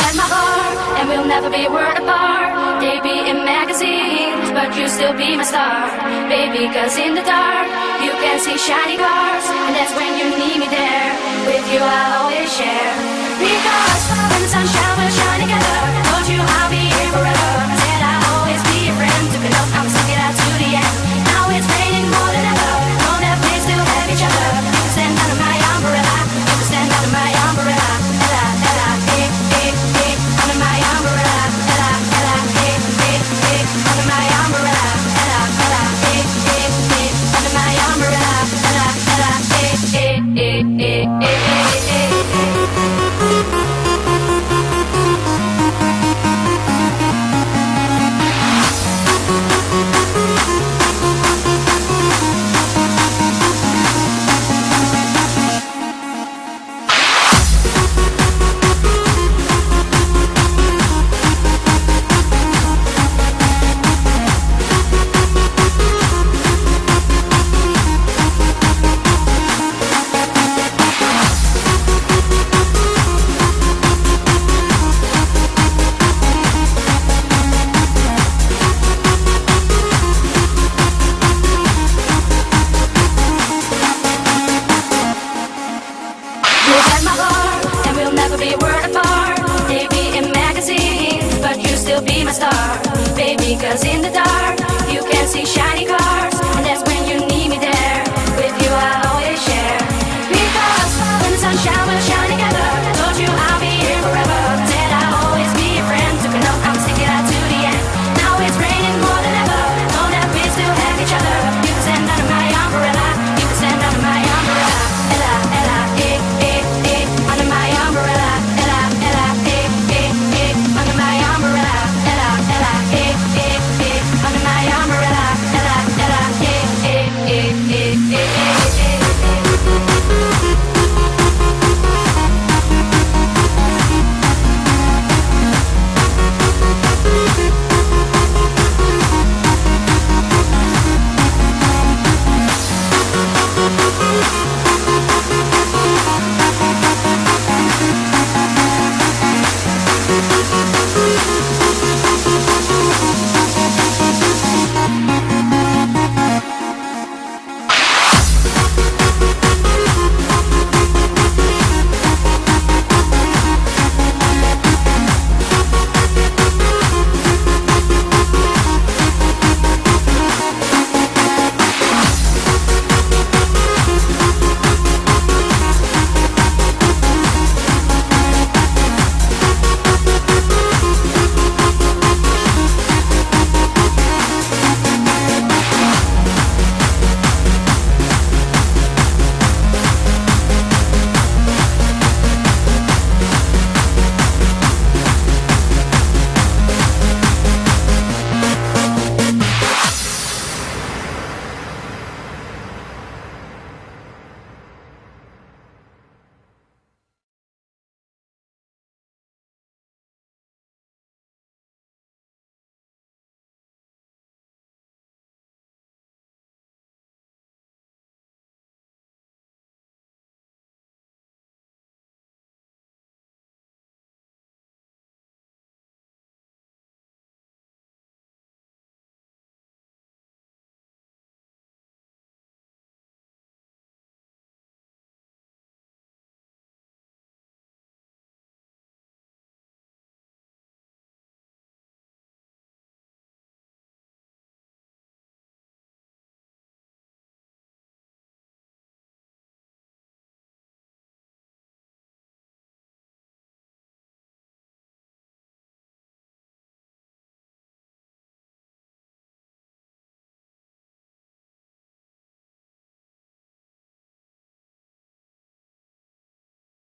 set my heart, and we'll never be a word apart. Maybe in magazines, but you'll still be my star. Baby, cause in the dark, you can see shiny cars, and that's when you need me there. With you I'll always share. Because when the sun shines, we'll shine together. Told you I'll be here forever. I said I'll always be your friend. Took an oath, I'ma stick it out to the end. Now it's raining more than ever. Know that we still have each other. You can stand under my umbrella. You can stand under my umbrella. Ella, Ella, under my umbrella. Ella, Ella, under my umbrella. Ella, Ella, under my umbrella. Ella, be a word apart. Maybe in magazines, but you still be my star. Baby, cause in the dark,